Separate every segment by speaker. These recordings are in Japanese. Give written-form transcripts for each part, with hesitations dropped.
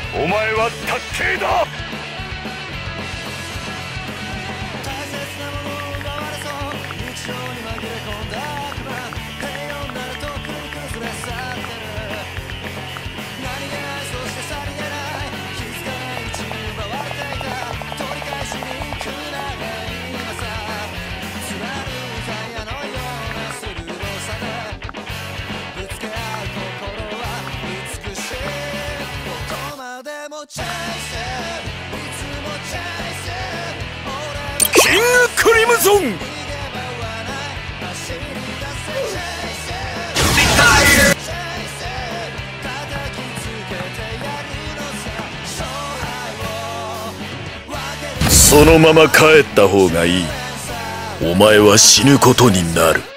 Speaker 1: お前は卓球だ。
Speaker 2: 大切なものを奪われそう日常に紛れ込んだ悪魔平穏なるとくに崩れ去ってる何気ないそしてさりげない気づかないうちに奪われていた取り返しに行くなら今さ貫いた矢のような鋭さでぶつけ合う心は美しいどこまでもチェイスいつもチェイス
Speaker 1: キングクリムゾン。そのまま帰った方がいい。お前は死ぬことになる。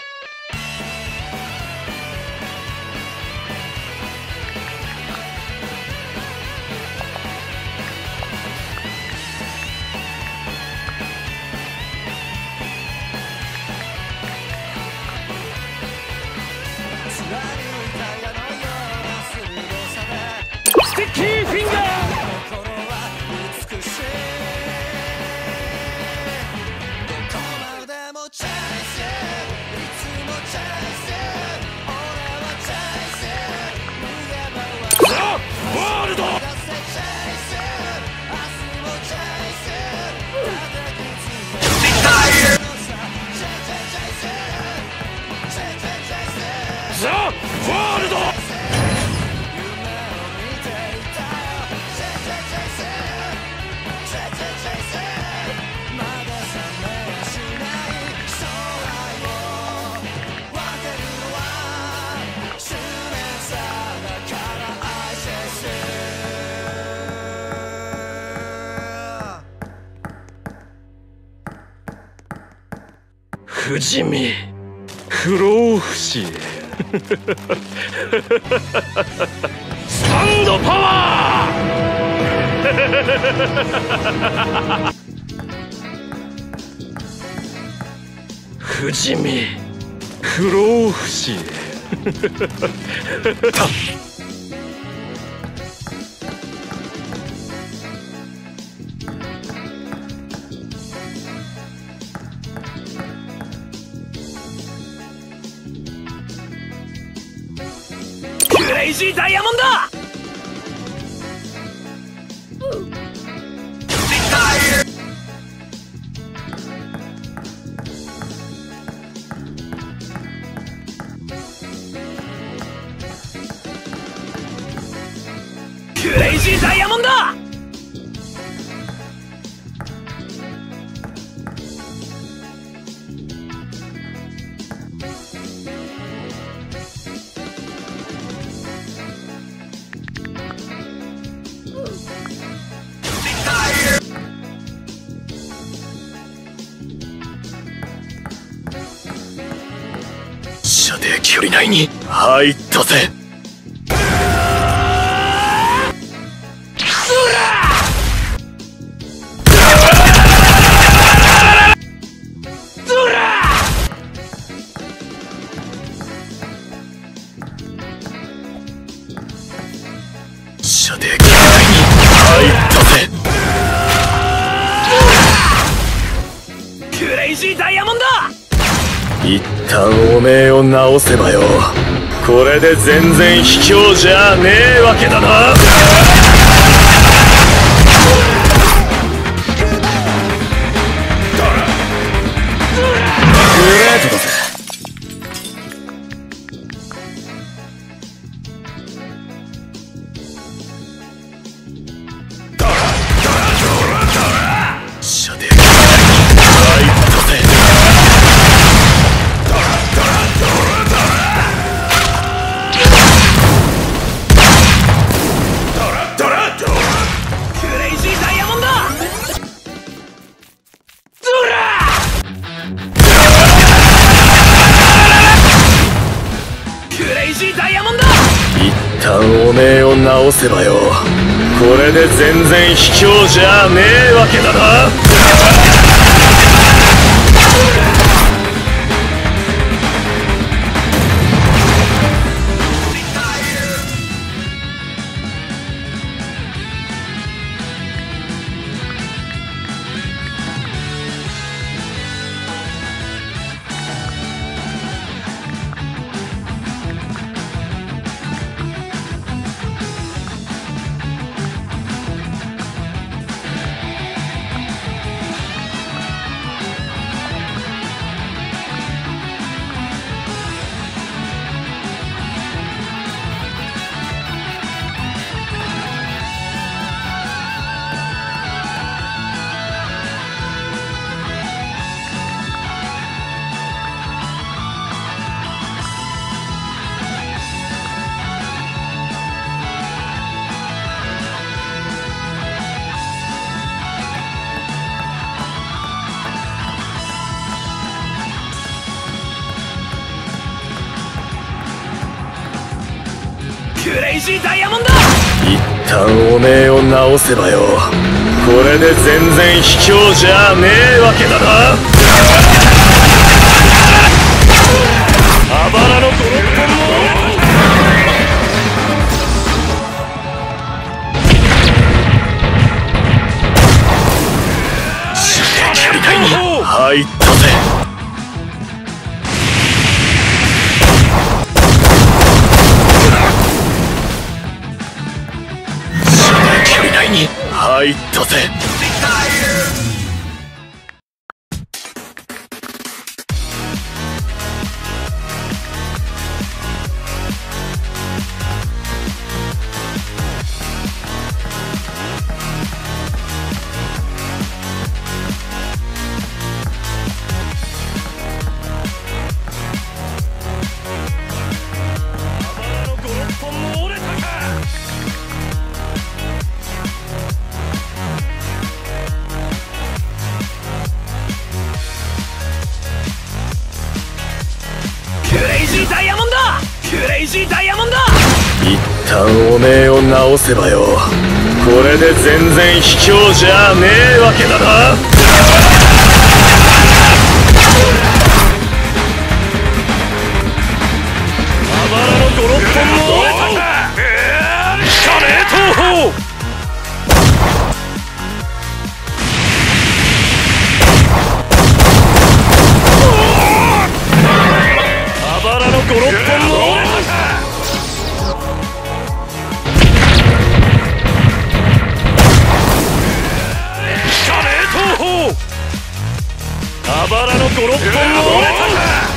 Speaker 1: スティッキーフィンガー。不死身不老不死スタンドパワー不死身不老不死クレイジーダイヤモンド。クレイジーダイヤモンド。射程距離内に入ったぜ。射程距離内に入ったぜ。クレイジーダイヤモンド。一旦おめえを直せばよ。これで全然卑怯じゃねえわけだな。グレートだぜ。射程距離内に入ったぜ。一旦おめえを直せばよ。これで全然卑怯じゃねえわけだな。 クレイジーダイヤモンド。一旦おめえを直せばよ、これで全然卑怯じゃねえわけだな。あばらのゴロッポンも入ったぜ。射程距離内に入ったぜ。ダイヤモンド、クレイジーダイヤモンド。一旦おめえを直せばよ、これで全然卑怯じゃねえわけだな。あばらのゴロッポンも折れたか。加盟東方。ゴロッポンも折れたか。加盟東方。あばらのゴロッポンも折れたか。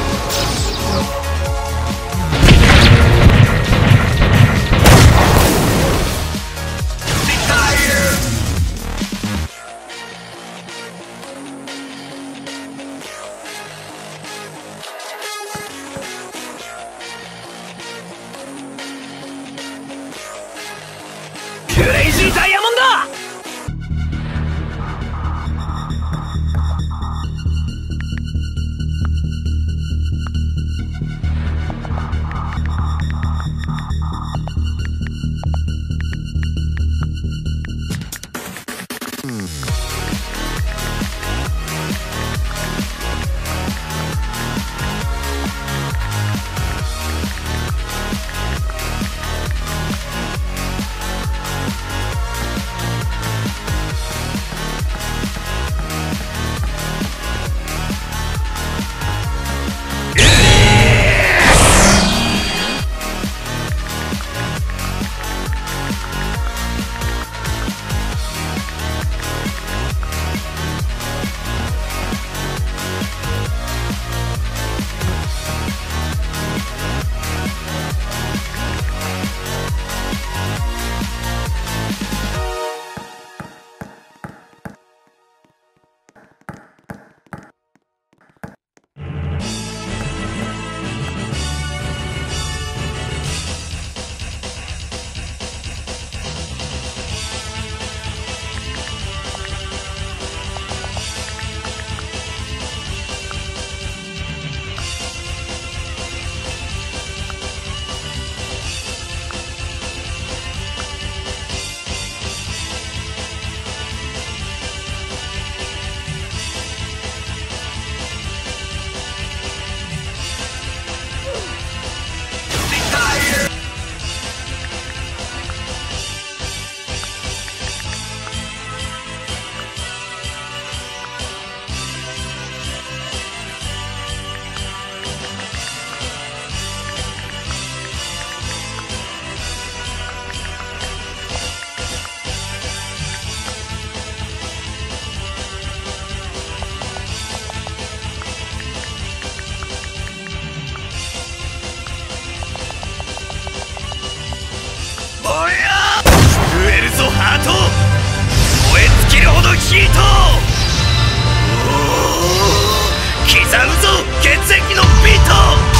Speaker 1: クレイジーダイヤモンド。ヒート。刻むぞ血液のビート。